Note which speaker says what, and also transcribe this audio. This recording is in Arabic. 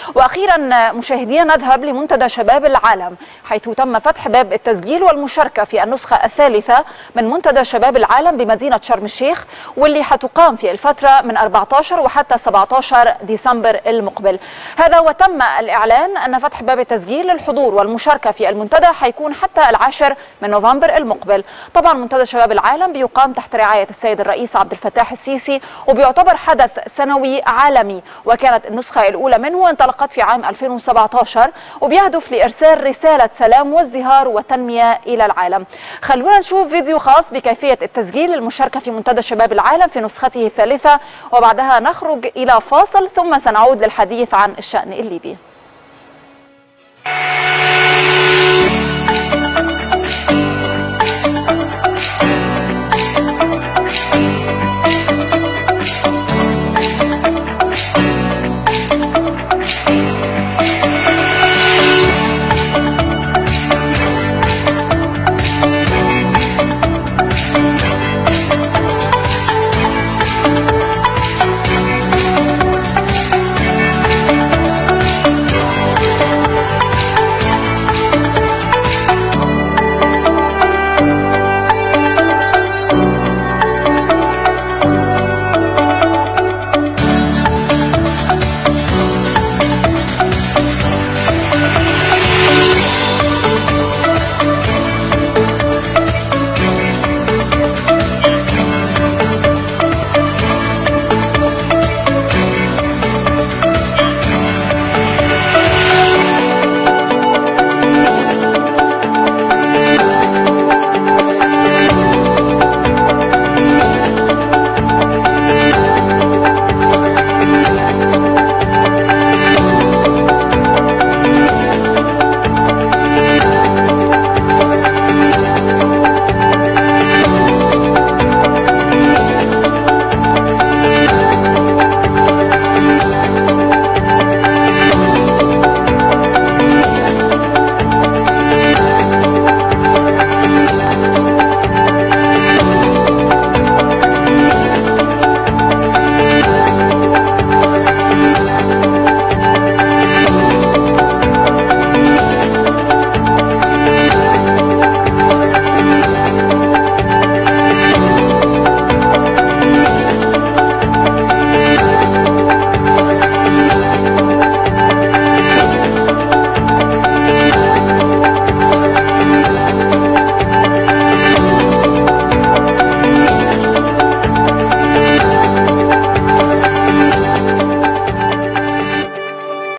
Speaker 1: وأخيرا مشاهدينا نذهب لمنتدى شباب العالم، حيث تم فتح باب التسجيل والمشاركة في النسخة الثالثة من منتدى شباب العالم بمدينة شرم الشيخ، واللي حتقام في الفترة من 14 وحتى 17 ديسمبر المقبل. هذا وتم الإعلان أن فتح باب التسجيل للحضور والمشاركة في المنتدى حيكون حتى 10 من نوفمبر المقبل. طبعا منتدى شباب العالم بيقام تحت رعاية السيد الرئيس عبد الفتاح السيسي، وبيعتبر حدث سنوي عالمي، وكانت النسخة الأولى منه انطلقت في عام 2017 وبيهدف لإرسال رسالة سلام وازدهار وتنمية إلى العالم. خلونا نشوف فيديو خاص بكيفية التسجيل للمشاركة في منتدى شباب العالم في نسخته الثالثة، وبعدها نخرج إلى فاصل ثم سنعود للحديث عن الشأن الليبي.